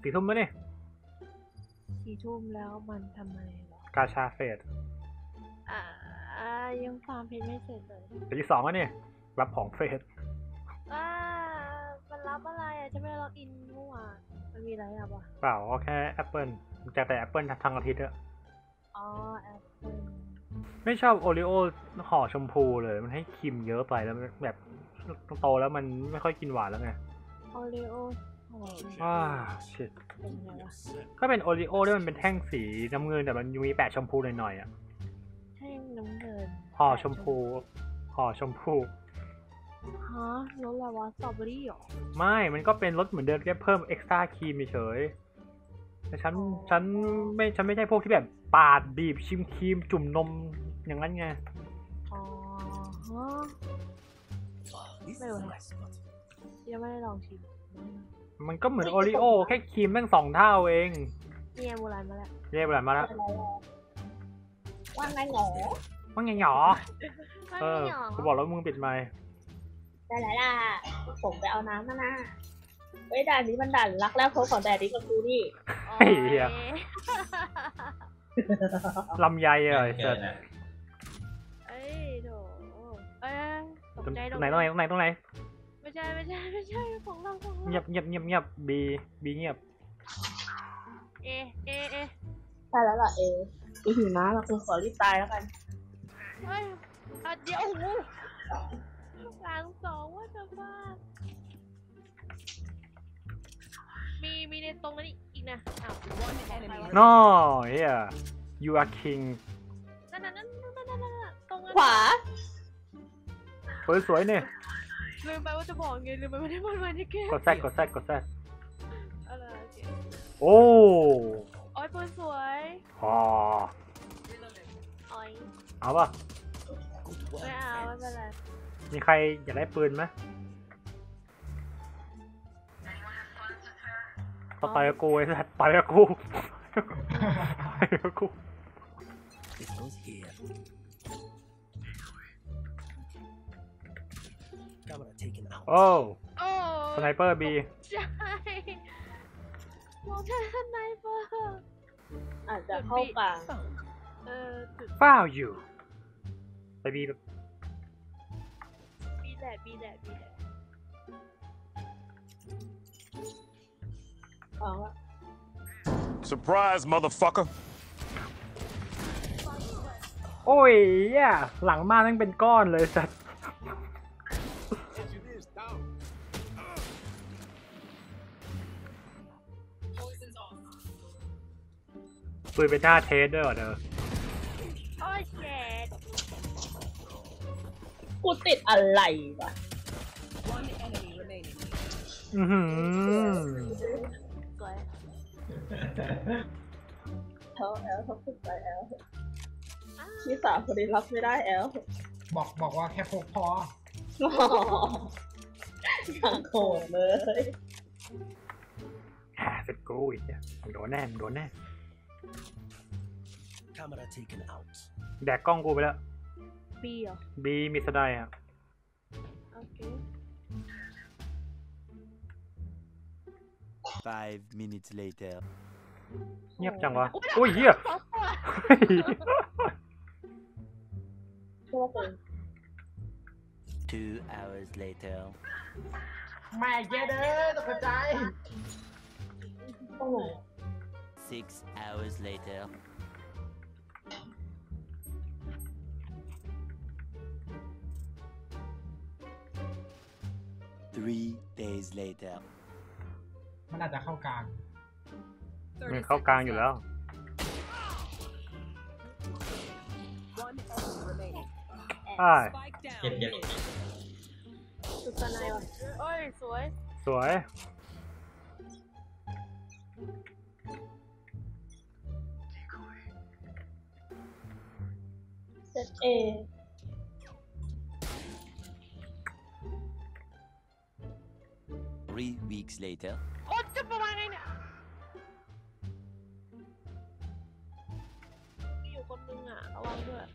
4 ทุ่มแล้วนี่ 4 ทุ่มแล้วมันทำไมหรอกาชาเฟสยังฟาร์มเพชรไม่เสร็จเลยตี 2แล้วนี่รับของเฟสมันรับอะไรจะไม่ได้ล็อกอินเมื่อวานมันมีอะไรอ่ะวะเปล่าก็แค่แอปเปิลแต่แอปเปิลทั้งอาทิตย์อะแอปเปิลไม่ชอบโอริโอห่อชมพูเลยมันให้ครีมเยอะไปแล้วแบบโตแล้วมันไม่ค่อยกินหวานแล้วไงโอริโอชิตเป็นไงวะก็เป็นโอริโอที่มันเป็นแท่งสีน้ำเงินแต่มันมีแปะชมพูหน่อยๆอ่ะแท่งน้ำเงินห่อชมพูฮะรสอะไรวะสตรอเบอรี่หรอไม่มันก็เป็นรสเหมือนเดิมแค่เพิ่มเอ็กซ์ตร้าครีมเฉยแต่ฉันไม่ใช่พวกที่แบบปาดบีบชิมครีมจุ่มนมอย่างนั้นไงไม่รู้นะยังไม่ได้ลองชิมมันก็เหมือนโอริโอแค่ครีมแม่ง2 เท่าเองเนี่ยโบราณมาแล้วว่าไงหนอกูบอกแล้วมึงปิดไมค์ได้แล้วล่ะผมไปเอาน้ำมานะด่านนี้มันด่านรักแล้วเขาขอด่านนี้กับกูนี่ไอ้เหี้ยลำไยเสร็จโถตกใจตรงไหนไม่ใช่ของเราเงียบบีเงียบใช่แล้วล่ะกูหิวน้ำแล้วกูขอรีบตายแล้วกันเดี๋ยวหลัง2ว่าจะบ้ามีในตรงนั้นอีกนะ no yeah you are king นั่นตรงนั้นขวาสวยเนี่ยลืมไปว่าจะบอกไงลืมไปว่าได้มาที่แกกดแซดอะไรโอ้ยปืนสวยเอาป่ะไม่เอาไม่เป็นไรมีใครอยากได้ปืนไหมต่อยกับกูไอ้สัตว์ต่อยกับกูโอ้สไนเปอร์บีใช่มองแค่สไนเปอร์อาจจะเข้ากลางฝ้าวอยู่ไปบีแบบบีแหละ Surprise, motherfucker! โอ้ยหลังมาตั้งเป็นก้อนเลยสัตว์ปืนเป็นหน้าเทสด้วยเหรอเด้อโอ้ยแกกูติดอะไรวะสวยเขาขึ้นไปที่3คนนี้รับไม่ได้บอกว่าแค่พกพออย่างโหดเลยเสร็จกูอีกโดนแน่แดกกล้องกูไปแล้วบีเหรอบีมีสไนด์อ่ะโอเค 5 minutes later เงียบจังวะโอ้ยเหี้ย 2 hours later ไม่เจ๊เด้อตกใจ 6 hours later 3 days later มันอาจจะเข้ากลางมันเข้ากลางอยู่แล้วสุดสนายว่ะโอ้ยสวยเซต 3 weeks later โอ้จะประมาณไงเนี่ยมีอยู่คนนึงอ่ะระวังด้วย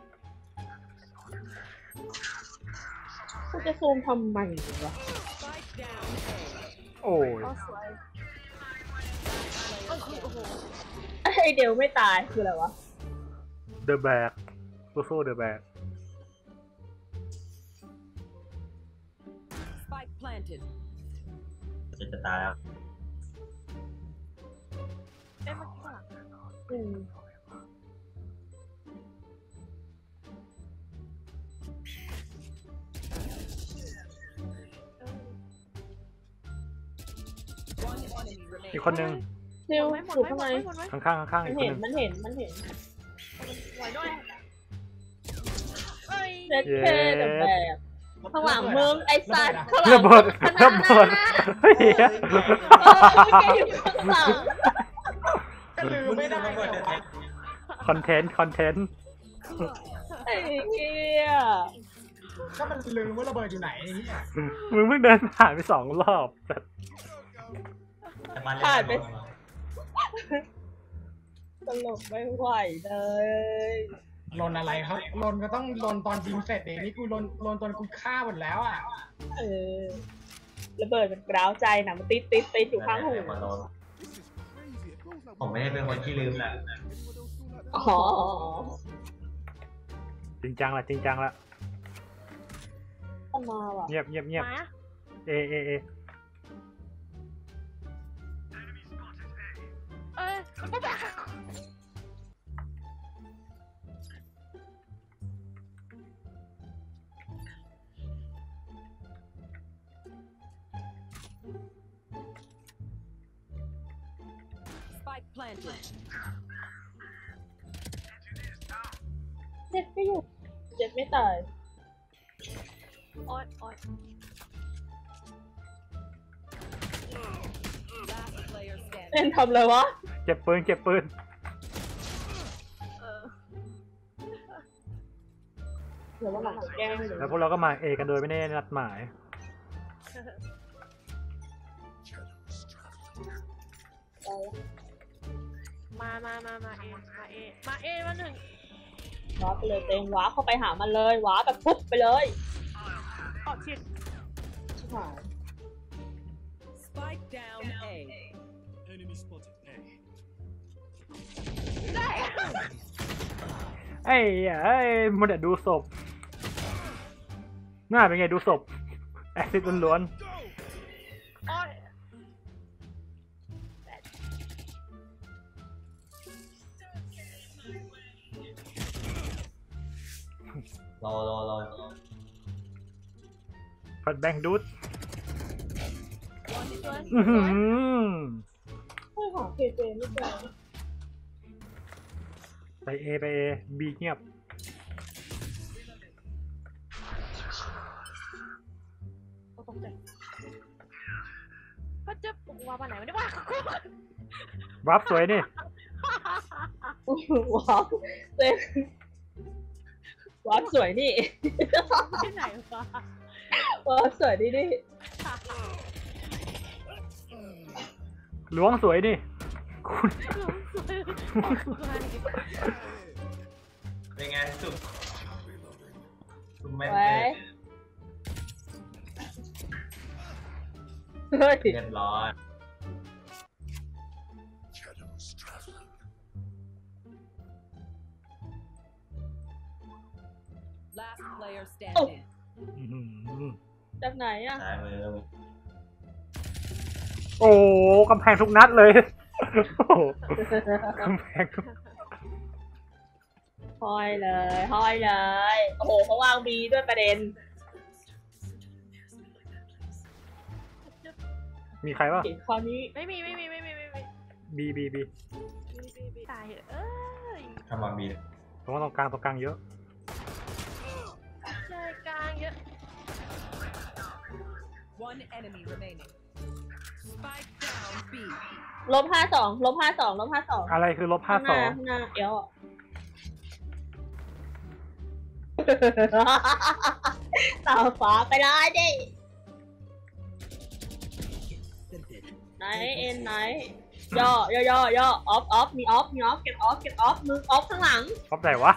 กูจะซูมทำไมวะโอ้ยก็คือโอ้โหไอเดลไม่ตายคืออะไรวะ The Bag โซ่ The Bag Spike planted. จะตายแล้วเอ้ยมันข้างหลังอืม One enemy อีก remaining. คนนึงซิลหมดอยู่ไหมข้างหมในดไหมหมดไหมข้างๆอีกคนเห็นนึงมันเห็นมันเห็นไหวด้วยเอ้ยเด็ดเคเดอะแบกข้างหลังมึงไอสัตว์ข้างหลัระงเบิดข้างหระน้าเบิดเฮ้ยแกอยู่ข้างหลังก็ลืมไม่ได้มึงจะมาคอนเทนต์ไอ้เหี้ยก็มันลืมว่าระเบิดอยู่ไหนไอ้เนี่ยมึงเพิ่งเดินผ่านไป2 รอบแต่ผ่านไปตลกไม่ไหวเลยลนอะไรครับลนก็ต้องลนตอนยิงเสร็จเองนี่กูลนตอนกูฆ่าหมดแล้วอ่ะเออระเบิดมันกร้าวใจนะมันติดอยู่ข้างหูผมไม่ได้เป็นคนที่ลืมแหละอ๋อจริงจังละต้องมาว่ะเงียบมาเอเอ้ยมันก็แบบ Spike planted. เจ็บไม่อยู่เจ็บไม่ตายโอ๊ยโอ๊ย Last player standing. เล่นทำเลยวะเจ็บปืนเออเดี๋ยววันหลังแกล้งเลยแล้วพวกเราก็มาเอกันโดยไม่ได้นัดหมายมาเอมาหนึ่งว้าไปเลยเต็งว้าเข้าไปหามันเลยว้าแบบปุ๊บไปเลยออกชิดชิบหาย Spike down A. ได้ไอ้มันแต่ดูศพหน้าเป็นไงดูศพแอซิดล้วนโอ๊ยรอๆฟัดแบงดูดสวยอื้อหือไม่หาเคเจไม่เจอไปเอบีเงียบโอ้ตกใจก็จะปลุกว่าวันไหนไม่ได้ว่าวับสวยนี่ว้าวเต็งว้าวสวยนี่ที่ไหนวะว้าวสวยนี่นี่ล้วงสวยนี่คุณเป็นไงสุดไม่ไว้เฮ้ยเรียบร้อย Last player standing. อื้อหือจากไหนอ่ะซ้ายมือโอ้กำแพงทุกนัดเลยโอ้โหกำแพงทุกห้อยเลยโอ้โหเขาวางบีด้วยประเด็นมีใครป่ะเห็นคราวนี้ไม่มีบีตายเหอะเอ้ยทำมาบีผมว่าตรงกลางเยอะใจกลางเยอะ One enemy remaining. Spike down B. -52 อะไรคือข้างหน้า -52 ข้างหน้าเอวอะ ตาฟ้าไปได้ดิไหนเอ็นไหนย่อออฟมีออฟเก็บออฟมึงออฟข้างหลังพบไหนวะ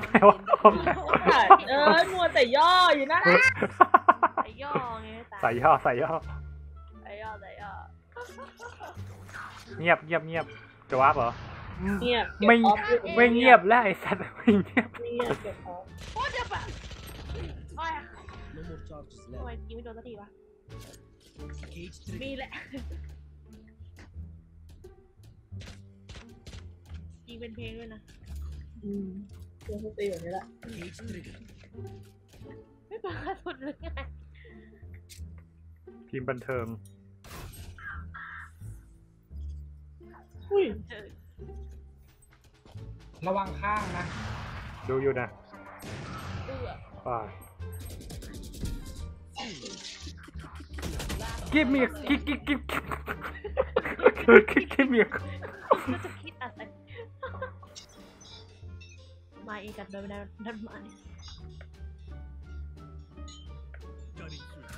มัวแต่ย่ออยู่นั่นนะใส่ย่อไงตายใส่ย่อใส่ย่อเงียบเงียบเงียบจะวาร์ปเหรอเงียบไม่เก็บออฟอยู่ไม่เงียบแล้วไอ้สัตว์ไม่เงียบเงียบเก็บออฟโอ้เจ็บอ่ะโอ้ย No more charges ทำไม left. ยิงไม่โดนสักทีวะ Cage trigger. มีแหละยิงเป็นเพลงด้วยนะเรื่องเขาตีแบบนี้แหละ Cage trigger. ไม่ปกติเลยไงทีมบันเทิงอุ้ยเจอระวังข้างนะดูอยู่นะเอื้อว่า Give me a give me a ก็จะคิดอะไรมาอีกกันโดยไม่ได้นั่นมา Cutting through.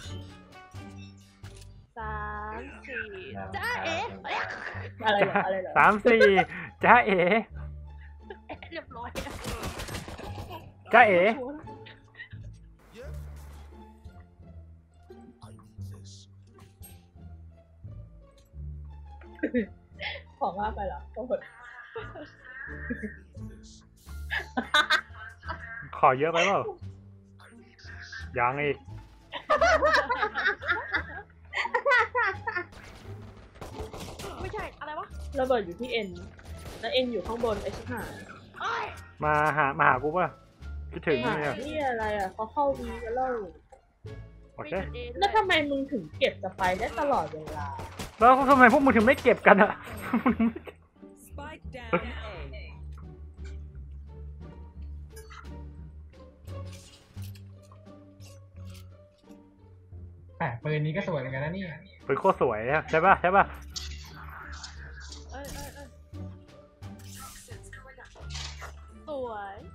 3 4จ้าเอ๋อะไรเหรออะไรเหรอ 3 4จ้าเอ๋เรียบร้อยจ้าเอ๋ของว่าไปเหรอโอ้โหขอเยอะไปเปล่ายังอีกไม่ใช่อะไรวะระเบิดอยู่ที่เอ็นแล้วเอ็นอยู่ข้างบนไอ้ชิบหายโอ้ยมาหากูป่ะคิดถึงหาเนี่ยที่อะไรอ่ะเขาเข้าวีกันแล้วโอเคมีจุด A แล้วทำไมมึงถึงเก็บสไปได้ตลอดเวลาแล้วทำไมพวกมึงถึงไม่เก็บกันอะ Spike down A. แหมปืนนี้ก็สวยเหมือนกันนะเนี่ยเป็นโคตรสวยอะใช่ป่ะใช่ป่ะเอ้ยสวย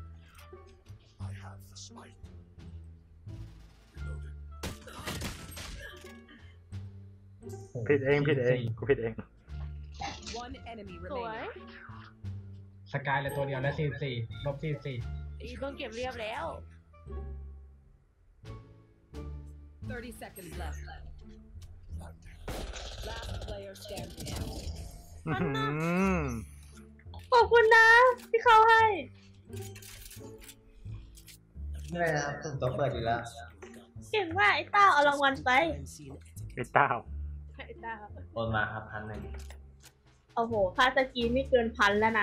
ผิดเองกูผิดเอง One enemy สวย remaining. สกายเหลือตัวเดียวและ44ลบ44 อีต้องเก็บเรียบแล้ว 30 seconds left. Last player standing. อื้อหือขอบคุณนะที่เข้าให้ไม่เป็นไรครับผมต้องเปิดอยู่แล้วเก่งมากไอ้เต้าเอารางวัลไปไอ้เต้าไอ้ตาโอนมาครับ1,000 โอ้โห ค่าสกีไม่เกิน1,000แล้วนะ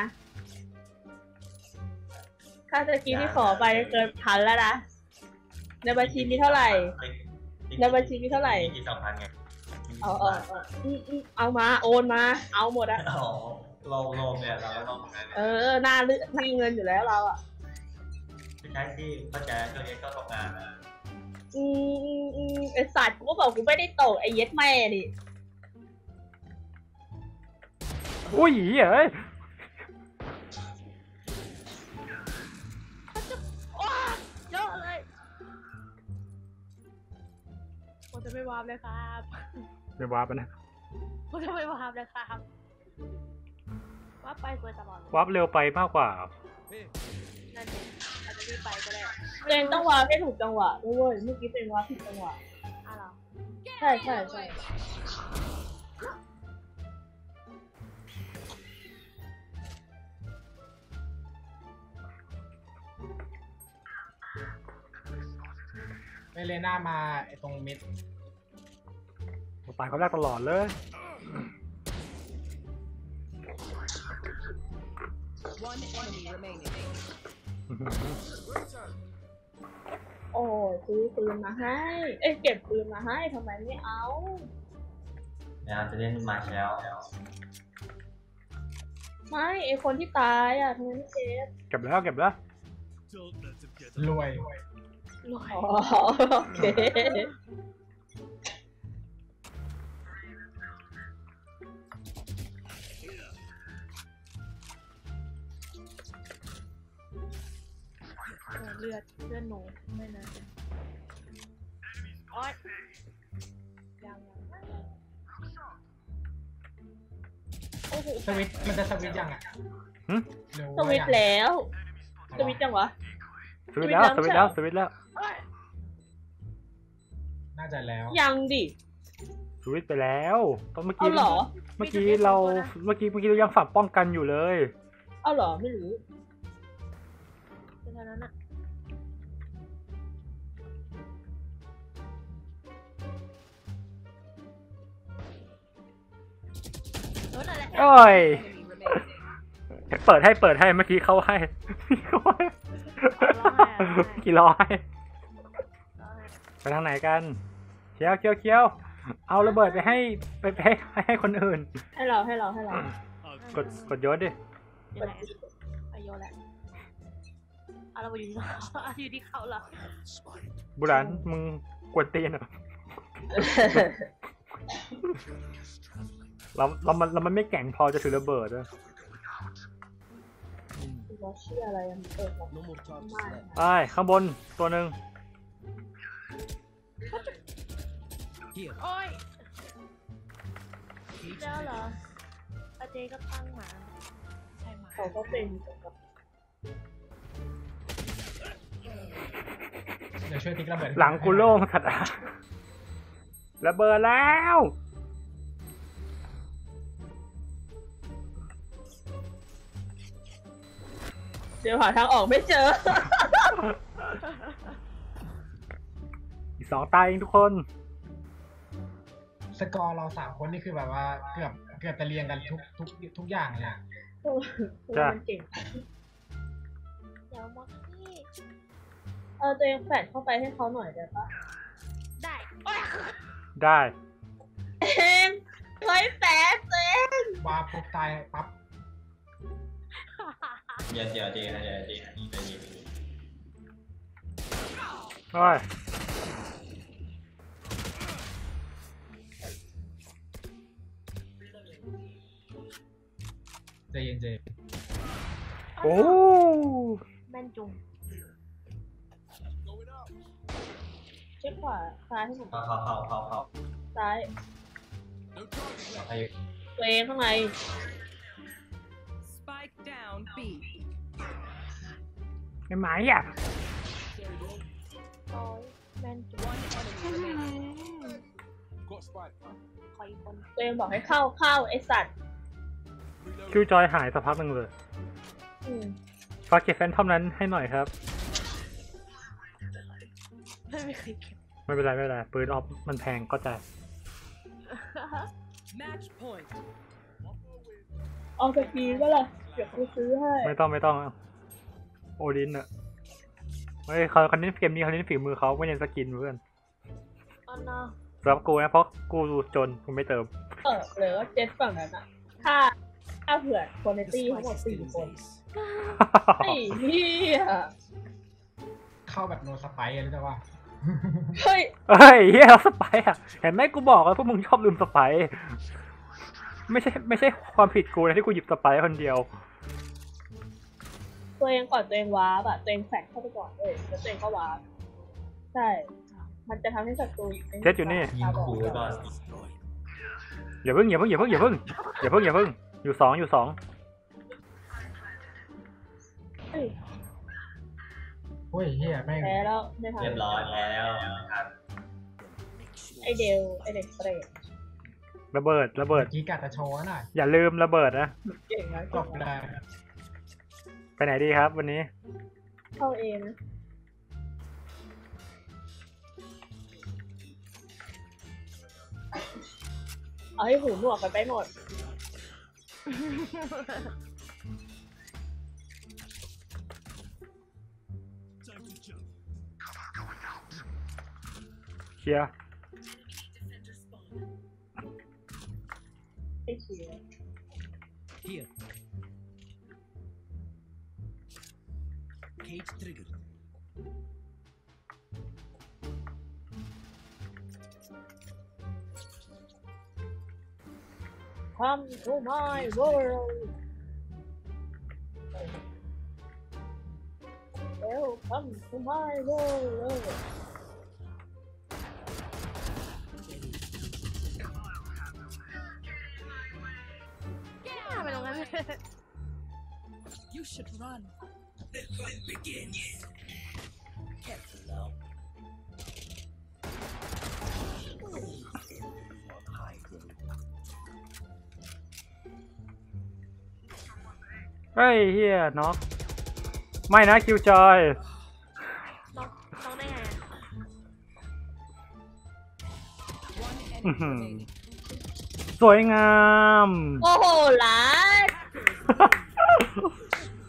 ค่าสกีที่ขอไปเกิน1,000แล้วนะ ในบัญชีมีเท่าไหร่ ในบัญชีมีเท่าไหร่มี2,000ไงเอามา โอนมา เอาหมดอะอ๋อลงเนี่ยเราก็ลงหน้าเงินอยู่แล้วเราอะไม่ใช่ที่เข้าใจช่วงนี้ก็ตกงานนะไอสัตว์กูก็บอกกูไม่ได้ตกไอเย็ดแม่ดิอุ้ยเอ้ยว้าเยอะเลยผมจะไม่วาร์ปเลยครับไม่วาร์ปนะผมจะไม่วาร์ปเลยครับวาร์ปไปสวยตลอดเลยวาร์ปเร็วไปมากกว่านั่นเองอาจจะรีบไปก็ได้ตัวเองต้องวางให้ถูกจังหวะด้วยเว้ย เมื่อกี้ตัวเองวางผิดจังหวะอ้าวเหรอใช่ใช่ใช่เวเลน่ามาไอ้ตรงมิดตายเขาแรกตลอดเลย One enemy remaining. โอ้ยซื้อปืนมาให้ เอ้ยเก็บปืนมาให้ทำไมไม่เอานะครับจะเล่นมาแล้วไม่ไอคนที่ตายอ่ะทำไมไม่เก็บเก็บแล้วรวยรวยอ๋อโอเคเลือดหนูไม่นะโอ๊ยยังโอ้โหสวิตช์มันจะสวิตช์ยังอ่ะหึหรือสว่าวิตยัช์งแล้ว สวิตช์จังวะสวิตช์แล้วสวิตช์แล้วสวิตช์แล้วโอ๊ยน่าจะแล้วยังดิสวิตช์ไปแล้วตอนเมื่อเอากี้เหรอเมื่อกี้เรายังฝักป้องกันอยู่เลยเอาเหรอไม่รู้เป็นเท่านั้นอะโดนอะไรโอ้ย Enemy remaining. เปิดให้เมื่อกี้เข้าให้เข้าให้กี่ร้อยไปทางไหนกันเคี้ยวเอาระเบิดไปให้คนอื่นให้เรากดโยนดิยังไงอายุแหละอะไรอยู่ที่เขาอยู่ที่เขาเหรอบุรันมึงกวนตีนเหรอเรามันไม่แก่งพอจะถือระเบิดอะเราเชื่ออะไรมันเปิด No more charges มา left. ไปข้างบนตัวหนึ่ง Here. โอ้ย Cage แล้วเหรอ triggered. อาเจก็ตั้งหมาใช่หมาเขาก็เป็นกับเดี๋ยวช่วยติ๊กระเบิดหลังกูโล่งขัดระเบิดแล้วเดี๋ยวหาทางออกไม่เจออีก2 ตายเองทุกคนสกอร์เรา3 คนนี่คือแบบว่าเกือบจะเรียงกันทุกอย่างเลยอะจ้ะมันเก่งเดี๋ยวม็อกซี่ตัวเองแฝดเข้าไปให้เขาหน่อยได้ปะได้โอ้ยได้เองเฮ้ยแฝดตัวเองว่าปุ๊บตายปั๊บเดี๋ยวเจนะเดี๋ยวเจนี่ไปยิงโอ้ยใจเย็นเจโอ้แม่นจุงเช็คขวาซ้ายให้ผมเข้าซ้ายไอ้ตัวเองข้างใน Spike down B. ไม่ไหมอ่ะโอ้ยแม่นจุง One enemy remaining. ขออีกคนตัวเองบอกให้เข้าไอสัตว์คิวจอยหายสักพักหนึ่งเลยอืมฝากเก็บแฟนทอมนั้นให้หน่อยครับไม่เคยเก็บไม่เป็นไรปืนออฟมันแพงก็ใจ Match point. เอาสกีก็ล่ะเดี๋ยวกูซื้อให้ไม่ต้องโอดินอะเฮ้ยเขาเน้นเกมนี้เขาเน้นฝีมือเขาไม่เน้นสกินเพื่อนอ๋อเนาะสำหรับกูนะเพราะกูจนกูไม่เติมหรือว่าเจ็ตฝั่งนั้นอ่ะถ้าเผื่อคนในตี้ทั้งหมด4 คนไอ้เหี้ยเข้าแบบโนสไปร์เลยจ้ะว่าเฮ้ยเฮ้ยเฮียเราสไปร์อะเห็นไหมกูบอกแล้วพวกมึงชอบลืมสไปร์ไม่ใช่ความผิดกูนะที่กูหยิบสไปร์คนเดียวตัวเองก่อนตัวเองวาร์ปอะตัวเองแฝงเข้าไปก่อนเลยแล้วตัวเองก็วาร์ปใช่ มันจะทำให้ศัตรูเจ็ตอยู่นี่ยิงคูก่อนอย่าเพิ่งอยู่สองเฮ้ยโอ้ยเฮียแม่งแพ้แล้วไม่ทันเรียบร้อยแล้วครับไอเดลไอเด็กเปรตระเบิดเมื่อกี้กัดจะโชว์หน่อยอย่าลืมระเบิดนะเก่งนะจบเลยไปไหนดีครับวันนี้เข้าเอนะเอาให้หูหนวกกันไปหมด Time to jump. เคลียร์ไอ้เชีย Here. Cage triggered. Come to my world Welcome to my world ทำไมตรงนั้น You should run. The fun begins. Careful now. เฮ้ยเฮียน็อกไม่นะคิวจอยน้องได้ไงอะ One enemy Mhm. remaining. สวยงามโอ้โหหลาน